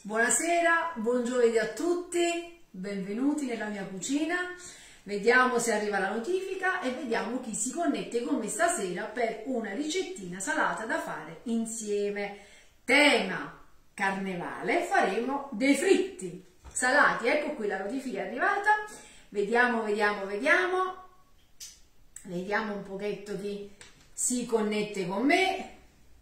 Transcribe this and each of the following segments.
Buonasera, buon giovedì a tutti, benvenuti nella mia cucina. Vediamo se arriva la notifica e vediamo chi si connette con me stasera per una ricettina salata da fare insieme. Tema carnevale, faremo dei fritti salati. Ecco qui la notifica è arrivata. Vediamo un pochetto chi si connette con me.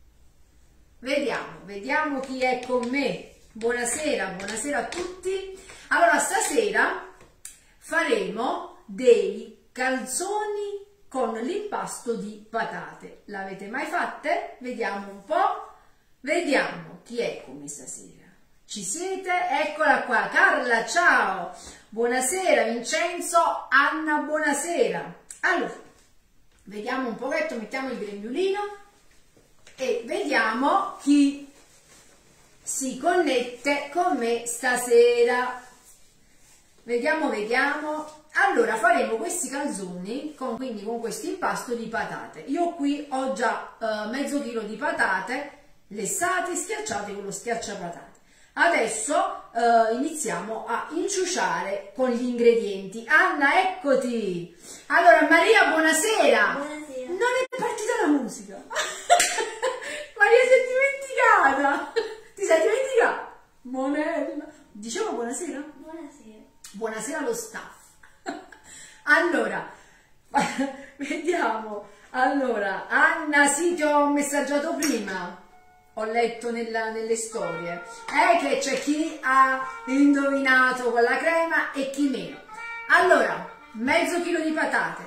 Vediamo chi è con me. Buonasera a tutti. Allora, stasera faremo dei calzoni con l'impasto di patate. L'avete mai fatte? Vediamo un po'. Vediamo chi è con me stasera. Ci siete? Eccola qua. Carla, ciao. Buonasera. Vincenzo, Anna, buonasera. Allora, vediamo un pochetto, mettiamo il grembiulino e vediamo chi si connette con me stasera. Vediamo. Allora, faremo questi calzoni quindi con questo impasto di patate. Io qui ho già mezzo chilo di patate lessate, schiacciate con lo schiacciapatate. Adesso iniziamo a inciuciare con gli ingredienti. Anna, eccoti. Allora, Maria, buonasera. Buonasera. Non è partita la musica. Maria, si è dimenticata. Ti sei dimenticata? Monella. Dicevo buonasera? Buonasera. Buonasera allo staff. Allora, vediamo. Allora, Anna, sì, ti ho messaggiato prima. Ho letto nelle storie. Che c'è chi ha indovinato con la crema e chi meno. Allora, mezzo chilo di patate,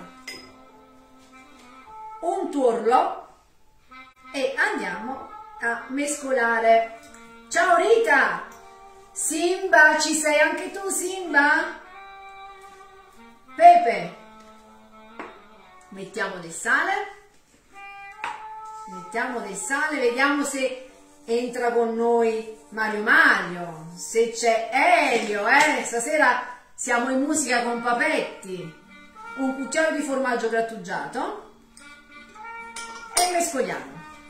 un tuorlo e andiamo a mescolare. Ciao Rita! Simba, ci sei anche tu, Simba? Pepe, mettiamo del sale, vediamo se entra con noi Mario, se c'è Elio, stasera siamo in musica con Papetti, un cucchiaio di formaggio grattugiato e mescoliamo.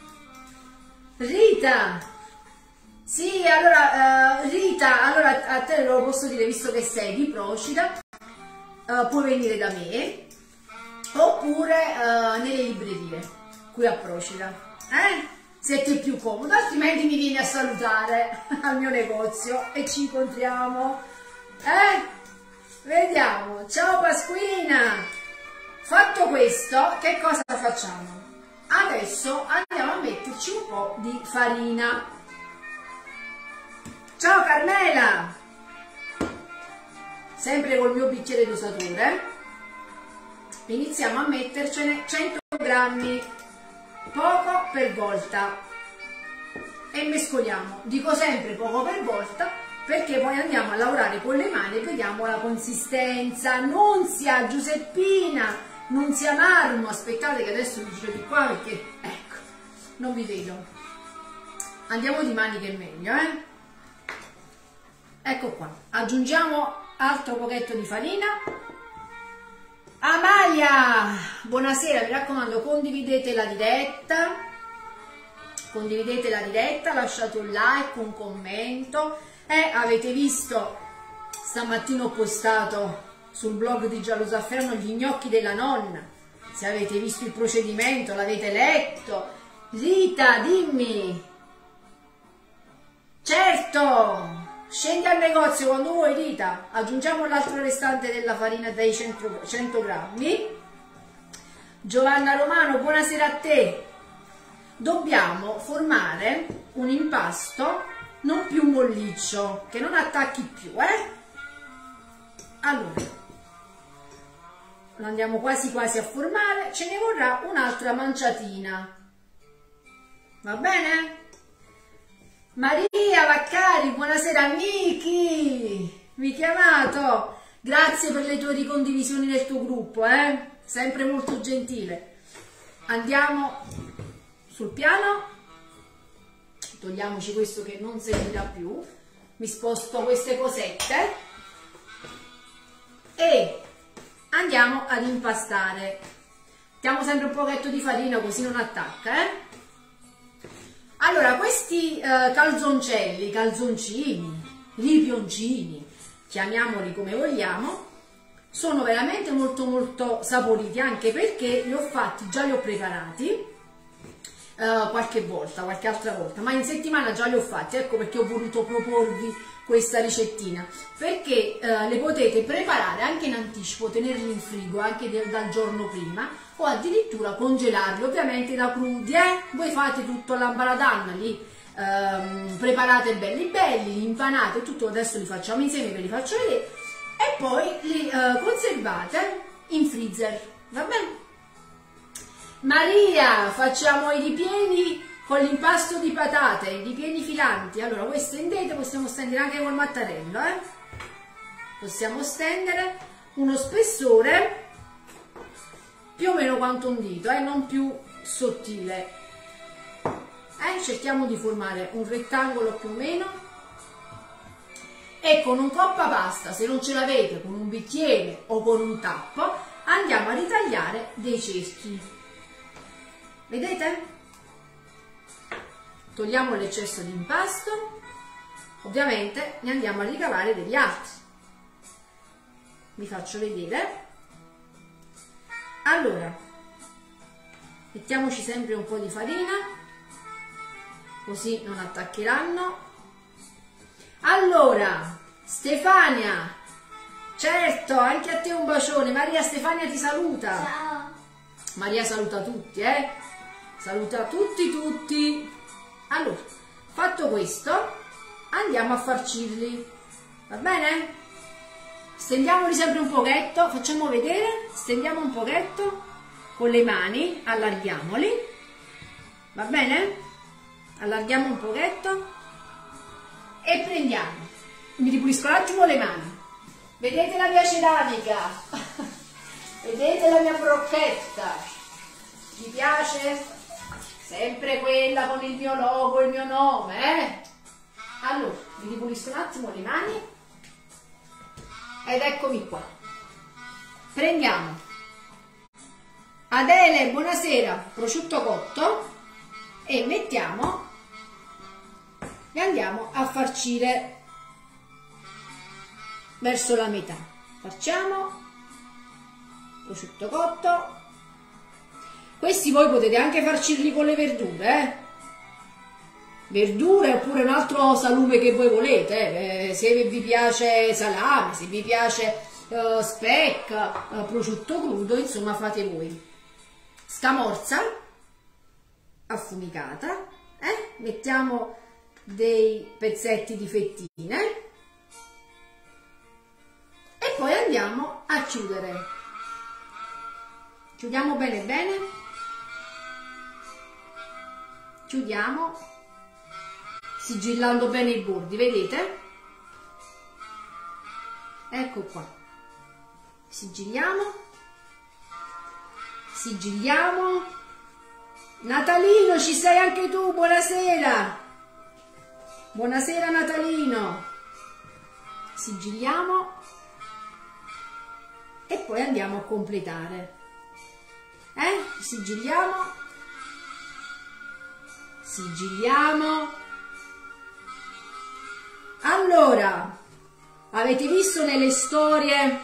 Rita, sì, allora Rita, allora a te lo posso dire, visto che sei di Procida, puoi venire da me oppure nelle librerie qui a Procida, se ti è più comodo, altrimenti mi vieni a salutare al mio negozio e ci incontriamo, vediamo. Ciao Pasquina. Fatto questo, che cosa facciamo? Adesso andiamo a metterci un po' di farina. Ciao Carmela, sempre col mio bicchiere dosatore. Iniziamo a mettercene 100 grammi, poco per volta, e mescoliamo. Dico sempre poco per volta perché poi andiamo a lavorare con le mani e vediamo la consistenza. Nunzia, Giuseppina, Nunzia Marmo, aspettate che adesso vi giro di qua perché ecco, non vi vedo. Andiamo di mani che è meglio, Ecco qua, aggiungiamo altro pochetto di farina. Amalia, buonasera, mi raccomando condividete la diretta, lasciate un like, un commento. Avete visto, stamattina ho postato sul blog di Giallo Zafferano gli gnocchi della nonna. Se avete visto il procedimento, l'avete letto. Rita, dimmi. Certo! Scendi al negozio quando vuoi, Rita. Aggiungiamo l'altro restante della farina dei 100 grammi. Giovanna Romano, buonasera a te. Dobbiamo formare un impasto non più molliccio, che non attacchi più, Allora, lo andiamo quasi a formare. Ce ne vorrà un'altra manciatina. Va bene? Maria Vaccari, buonasera. Miki, mi hai chiamato, grazie per le tue ricondivisioni nel tuo gruppo, sempre molto gentile. Andiamo sul piano, togliamoci questo che non servirà più, mi sposto queste cosette e andiamo ad impastare. Mettiamo sempre un pochetto di farina così non attacca, Allora, questi calzoncelli, calzoncini, ripioncini, chiamiamoli come vogliamo, sono veramente molto saporiti, anche perché li ho fatti, già li ho preparati qualche altra volta, ma in settimana già li ho fatti. Ecco perché ho voluto proporvi questa ricettina, perché le potete preparare anche in anticipo, tenerli in frigo anche dal giorno prima, o addirittura congelarli, ovviamente da crudi. Voi fate tutto l'ambaradan, li preparate belli, li impanate, tutto. Adesso li facciamo insieme, ve li faccio vedere, e poi li conservate in freezer, va bene? Maria, facciamo i ripieni con l'impasto di patate, i ripieni filanti. Allora, voi stendete, possiamo stendere anche col mattarello, possiamo stendere uno spessore più o meno quanto un dito, non più sottile, cerchiamo di formare un rettangolo più o meno, e con un coppa pasta, se non ce l'avete, con un bicchiere o con un tappo, andiamo a ritagliare dei cerchi. Vedete? Togliamo l'eccesso di impasto, ovviamente ne andiamo a ricavare degli altri. Vi faccio vedere. Allora, mettiamoci sempre un po' di farina, così non attaccheranno. Allora, Stefania, certo, anche a te un bacione. Maria Stefania ti saluta. Ciao. Maria saluta tutti, saluta tutti. Allora, fatto questo, andiamo a farcirli, va bene? Stendiamoli sempre un pochetto, facciamo vedere, stendiamo un pochetto con le mani, allarghiamoli, va bene? Allarghiamo un pochetto e prendiamo, mi ripulisco un attimo le mani, vedete la mia ceramica, vedete la mia brocchetta, vi piace? Sempre quella con il mio logo, il mio nome, Allora, mi ripulisco un attimo le mani ed eccomi qua. Prendiamo Adele, buonasera, prosciutto cotto, e mettiamo e andiamo a farcire verso la metà. Facciamo prosciutto cotto. Questi voi potete anche farcirli con le verdure, verdure oppure un altro salume che voi volete, se vi piace salame, se vi piace speck, prosciutto crudo, insomma fate voi. Scamorza affumicata, mettiamo dei pezzetti di fettine e poi andiamo a chiudere. Chiudiamo bene bene. Chiudiamo sigillando bene i bordi, vedete? Ecco qua. Sigilliamo. Natalino, ci sei anche tu, buonasera. Buonasera Natalino. Sigilliamo e poi andiamo a completare. Sigilliamo. Allora, avete visto nelle storie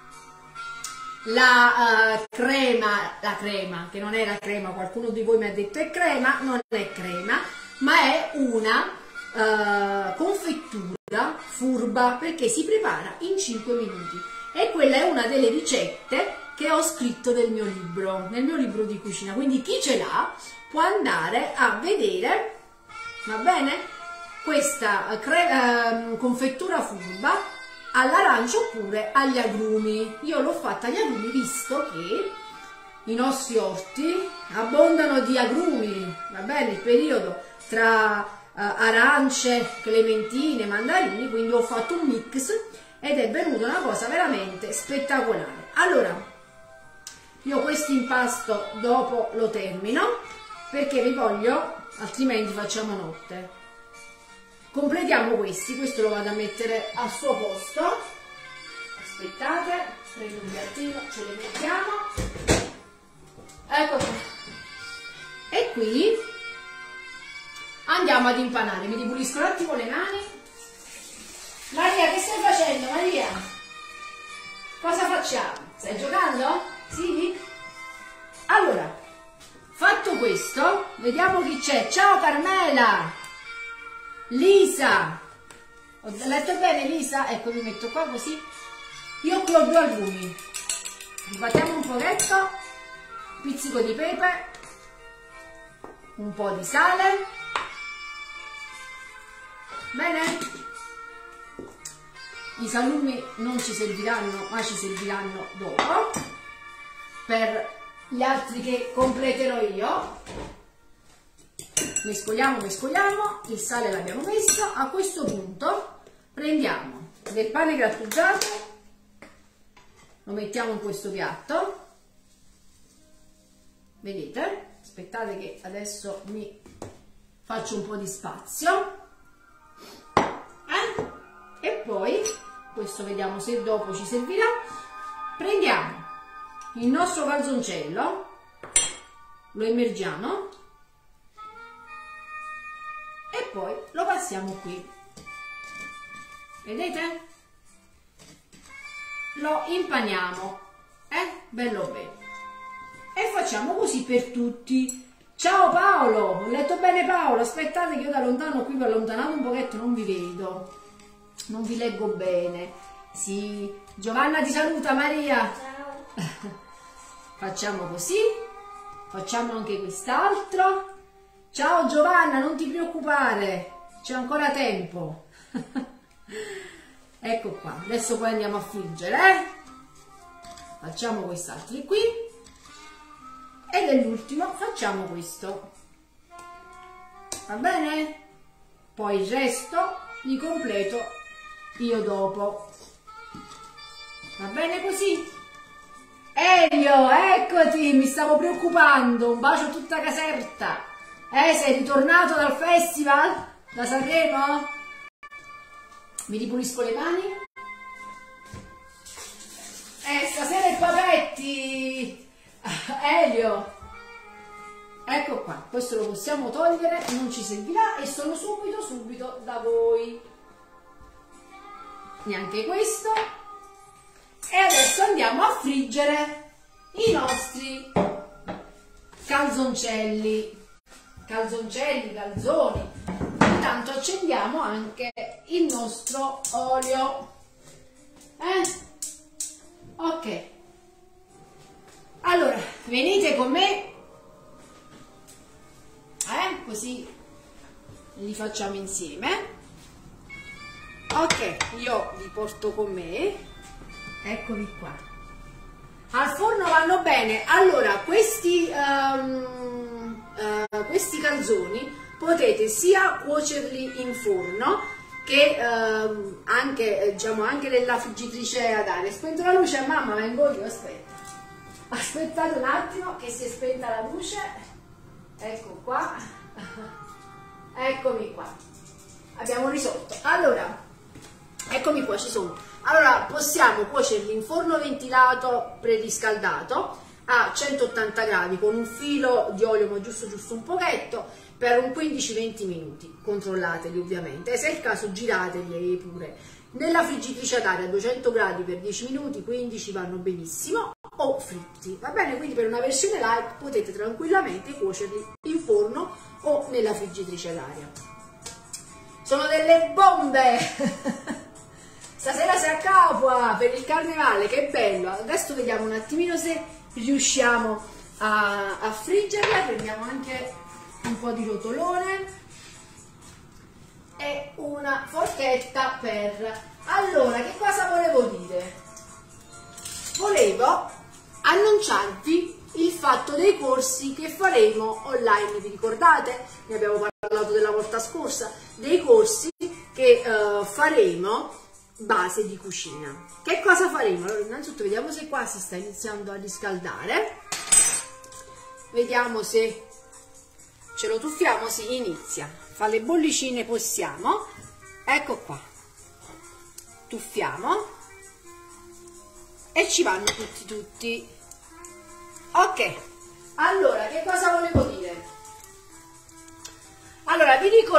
la crema, che non era crema, qualcuno di voi mi ha detto è crema, non è crema, ma è una confettura furba, perché si prepara in 5 minuti e quella è una delle ricette che ho scritto nel mio libro di cucina, quindi chi ce l'ha può andare a vedere, va bene, questa confettura furba all'arancia oppure agli agrumi. Io l'ho fatta agli agrumi visto che i nostri orti abbondano di agrumi, va bene, il periodo tra arance, clementine, mandarini, quindi ho fatto un mix ed è venuta una cosa veramente spettacolare. Allora, io questo impasto dopo lo termino, perché vi voglio, altrimenti facciamo notte. Completiamo questo lo vado a mettere al suo posto. Aspettate, prendo un piattino, ce le mettiamo. Ecco qua. E qui andiamo ad impanare. Mi ripulisco un attimo le mani. Maria, che stai facendo, Maria? Cosa facciamo? Stai giocando? Sì? Allora, fatto questo, vediamo chi c'è. Ciao Carmela! Lisa! Ho letto bene Lisa? Ecco, mi metto qua così. Io qui ho 2 albumi. Sbattiamo un pochetto, un pizzico di pepe, un po' di sale. Bene? I salumi non ci serviranno, ma ci serviranno dopo, per gli altri che completerò io. Mescoliamo, il sale l'abbiamo messo. A questo punto prendiamo del pane grattugiato, lo mettiamo in questo piatto, vedete? Aspettate che adesso mi faccio un po' di spazio, e poi questo vediamo se dopo ci servirà. Prendiamo il nostro calzoncello, lo immergiamo e poi lo passiamo qui, vedete? Lo impaniamo, bello bene, e facciamo così per tutti. Ciao Paolo, ho letto bene Paolo? Aspettate che io da lontano qui, vi ho allontanato un pochetto, non vi vedo, non vi leggo bene. Sì, Giovanna ti saluta. Maria, ciao. Facciamo così, facciamo anche quest'altro. Ciao Giovanna, non ti preoccupare, c'è ancora tempo. Ecco qua, adesso poi andiamo a friggere, facciamo quest'altro qui, e nell'ultimo facciamo questo, va bene? Poi il resto li completo io dopo, va bene così? Elio, eccoti, mi stavo preoccupando, un bacio a tutta Caserta. Sei ritornato dal festival? Da Sanremo? Mi ripulisco le mani. Stasera i papetti. Elio. Ecco qua, questo lo possiamo togliere, non ci servirà, e sono subito da voi. Neanche questo. E adesso andiamo a friggere i nostri calzoncelli. Calzoni. Intanto accendiamo anche il nostro olio. Ok. Allora, venite con me. Così li facciamo insieme. Ok, io li porto con me. Eccoli qua. Al forno vanno bene. Allora, questi calzoni potete sia cuocerli in forno che anche, diciamo, anche nella friggitrice ad aria. Spento la luce, mamma, vengo io, aspettate un attimo che si è spenta la luce. Ecco qua. Eccomi qua, abbiamo risolto. Allora, eccomi qua, ci sono. Allora, possiamo cuocerli in forno ventilato preriscaldato a 180 gradi con un filo di olio, ma giusto un pochetto, per un 15-20 minuti. Controllateli ovviamente, se è il caso girateli pure. Nella friggitrice ad aria a 200 gradi per 10 minuti, 15 vanno benissimo, o fritti, va bene? Quindi per una versione light potete tranquillamente cuocerli in forno o nella friggitrice ad aria. Sono delle bombe! Stasera si accapua per il carnevale, che bello! Adesso vediamo un attimino se riusciamo a friggerla. Prendiamo anche un po' di rotolone e una forchetta per... Allora, che cosa volevo dire? Volevo annunciarvi il fatto dei corsi che faremo online. Vi ricordate? Ne abbiamo parlato della volta scorsa, dei corsi che faremo base di cucina. Che cosa faremo? Allora, innanzitutto vediamo se qua si sta iniziando a riscaldare, vediamo se ce lo tuffiamo. Si inizia, fa le bollicine, possiamo, ecco qua, tuffiamo e ci vanno tutti. Ok, allora che cosa volevo dire? Allora,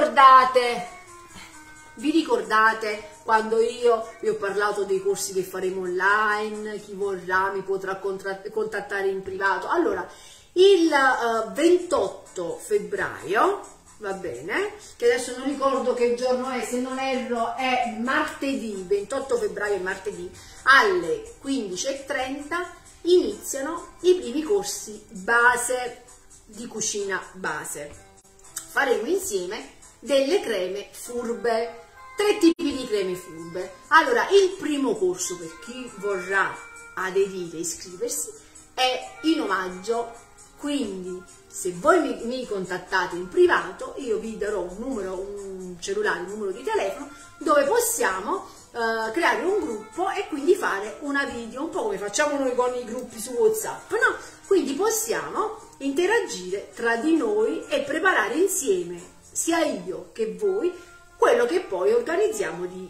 vi ricordate quando io vi ho parlato dei corsi che faremo online? Chi vorrà mi potrà contattare in privato. Allora, il 28 febbraio, va bene, che adesso non ricordo che giorno è, se non erro è martedì, 28 febbraio è martedì, alle 15:30 iniziano i primi corsi base di cucina base. Faremo insieme delle creme furbe, 3 tipi di creme furbe. Allora, il primo corso per chi vorrà aderire e iscriversi è in omaggio, quindi se voi mi contattate in privato io vi darò un numero, un cellulare, un numero di telefono dove possiamo creare un gruppo e quindi fare una video, un po' come facciamo noi con i gruppi su WhatsApp, no? Quindi possiamo interagire tra di noi e preparare insieme, sia io che voi, quello che poi organizziamo di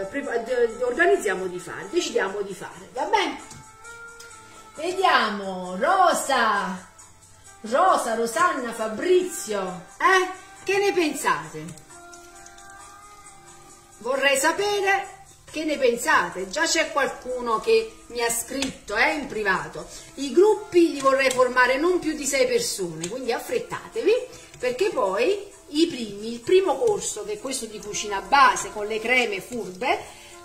fare, decidiamo di fare, va bene? Vediamo, Rosanna, Fabrizio, che ne pensate? Vorrei sapere che ne pensate. Già c'è qualcuno che mi ha scritto in privato. I gruppi li vorrei formare non più di 6 persone, quindi affrettatevi, perché poi il primo corso, che è questo di cucina base con le creme furbe,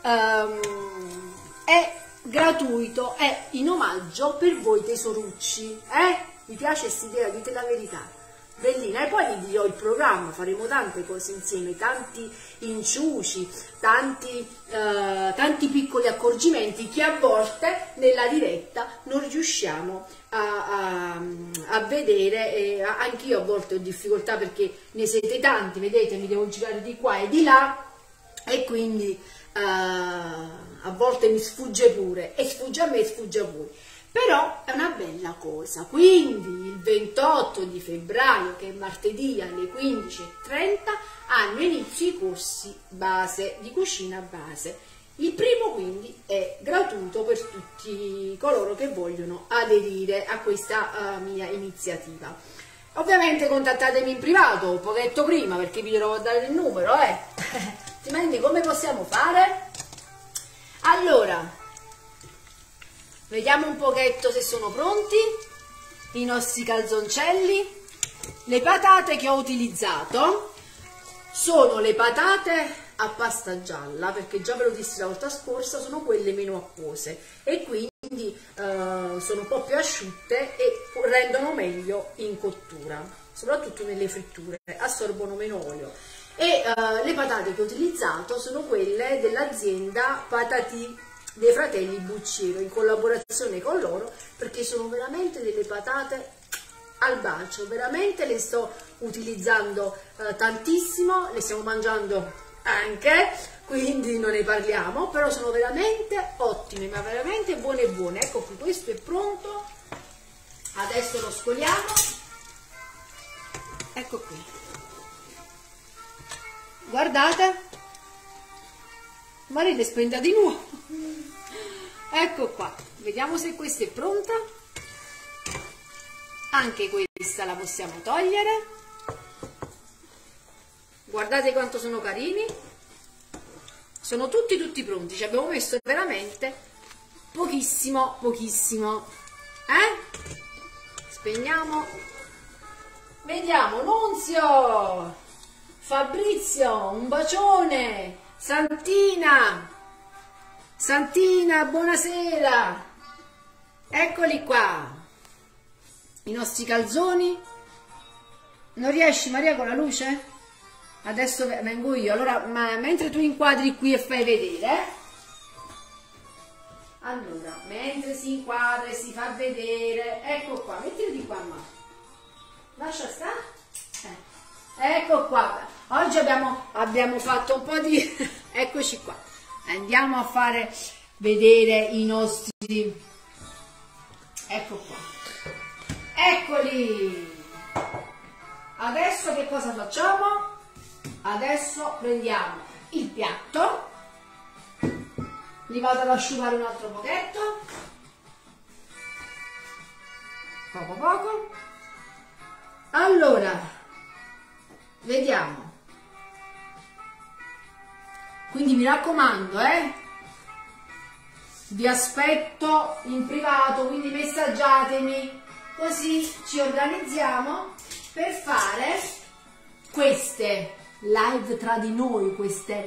è gratuito, è in omaggio per voi tesorucci. Mi piace questa idea, dite la verità, bellina. E poi vi dirò il programma, faremo tante cose insieme, tanti inciuci, tanti piccoli accorgimenti che a volte nella diretta non riusciamo a vedere, e anch'io a volte ho difficoltà perché ne siete tanti, vedete, mi devo girare di qua e di là e quindi a volte mi sfugge pure, e sfugge a me e sfugge a voi. Però è una bella cosa. Quindi il 28 di febbraio, che è martedì, alle 15:30 hanno inizio i corsi base di cucina base. Il primo quindi è gratuito per tutti coloro che vogliono aderire a questa mia iniziativa. Ovviamente contattatemi in privato un pochetto prima, perché vi devo dare il numero, altrimenti come possiamo fare? Allora, vediamo un pochetto se sono pronti i nostri calzoncelli. Le patate che ho utilizzato sono le patate a pasta gialla, perché già ve lo dissi la volta scorsa, sono quelle meno acquose e quindi sono un po' più asciutte e rendono meglio in cottura, soprattutto nelle fritture, assorbono meno olio. E le patate che ho utilizzato sono quelle dell'azienda Patati dei fratelli Bucciero, in collaborazione con loro, perché sono veramente delle patate al bacio, veramente le sto utilizzando tantissimo, le stiamo mangiando anche, quindi non ne parliamo, però sono veramente ottime, ma veramente buone buone. Ecco qui, questo è pronto, adesso lo scoliamo, ecco qui, guardate, Maria spenda di nuovo. Ecco qua, vediamo se questa è pronta. Anche questa la possiamo togliere. Guardate quanto sono carini. Sono tutti pronti. Ci abbiamo messo veramente pochissimo. Spegniamo. Vediamo, Nunzio, Fabrizio, un bacione. Santina, buonasera. Eccoli qua. I nostri calzoni. Non riesci, Maria, con la luce? Adesso vengo io. Allora, mentre tu inquadri qui e fai vedere, allora, mentre si inquadra e si fa vedere, ecco qua, mettilo di qua, ma lascia stare. Ecco qua. Oggi abbiamo fatto un po' di eccoci qua. Andiamo a fare vedere i nostri, ecco qua, eccoli. Adesso che cosa facciamo? Adesso prendiamo il piatto, li vado ad asciugare un altro pochetto, poco. Allora, vediamo. Quindi mi raccomando, vi aspetto in privato, quindi messaggiatemi, così ci organizziamo per fare queste live tra di noi, queste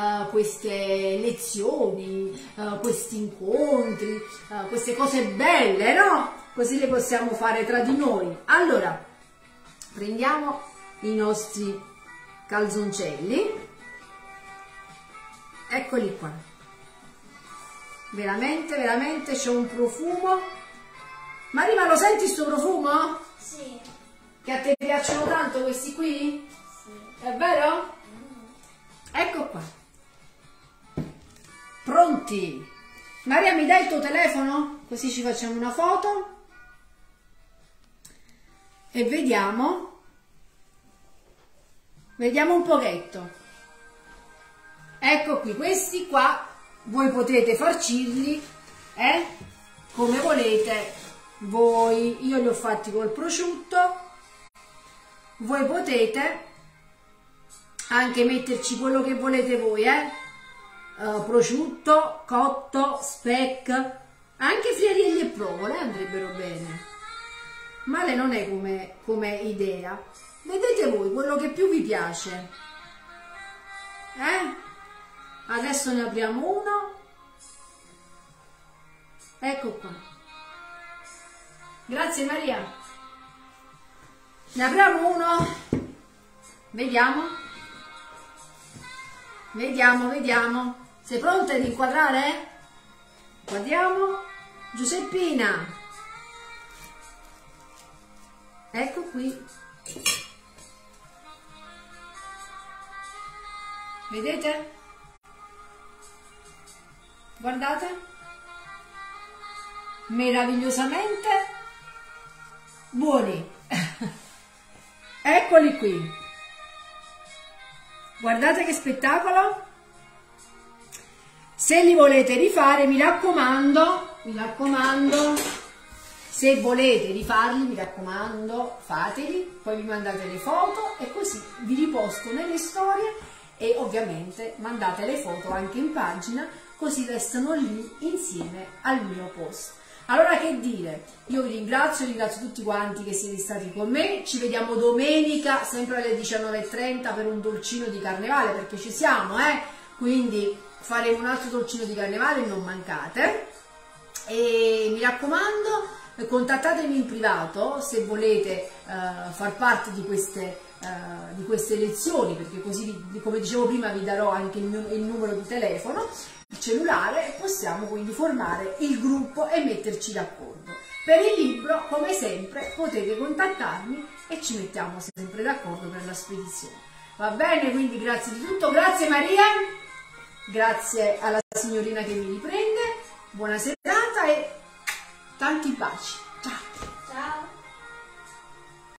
lezioni, questi incontri, queste cose belle, no? Così le possiamo fare tra di noi. Allora, prendiamo i nostri calzoncelli, eccoli qua. Veramente, veramente c'è un profumo. Marima, lo senti sto profumo? Sì. Che a te piacciono tanto questi qui? Sì. È vero? Ecco qua. Pronti? Maria, mi dai il tuo telefono? Così ci facciamo una foto. E vediamo. Vediamo un pochetto. Ecco qui, questi qua voi potete farcirli come volete voi. Io li ho fatti col prosciutto, voi potete anche metterci quello che volete voi, prosciutto, cotto, speck, anche friarielli e provole andrebbero bene, male non è come idea, vedete voi quello che più vi piace, Adesso ne apriamo uno, ecco qua, grazie Maria, ne apriamo uno, vediamo, sei pronta ad inquadrare? Guardiamo, Giuseppina, ecco qui, vedete? Guardate, meravigliosamente buoni. Eccoli qui, guardate che spettacolo. Se li volete rifare, mi raccomando, se volete rifarli, mi raccomando, fateli, poi mi mandate le foto e così vi riposto nelle storie e ovviamente mandate le foto anche in pagina, così restano lì insieme al mio post. Allora, che dire, io vi ringrazio tutti quanti che siete stati con me, ci vediamo domenica sempre alle 19:30 per un dolcino di carnevale, perché ci siamo, quindi faremo un altro dolcino di carnevale, non mancate, e mi raccomando, contattatemi in privato se volete far parte di queste lezioni, perché così, come dicevo prima, vi darò anche il numero di telefono, il cellulare, e possiamo quindi formare il gruppo e metterci d'accordo. Per il libro, come sempre, potete contattarmi e ci mettiamo sempre d'accordo per la spedizione. Va bene? Quindi grazie di tutto, grazie Maria, grazie alla signorina che mi riprende, buona serata e tanti baci. Ciao! Ciao!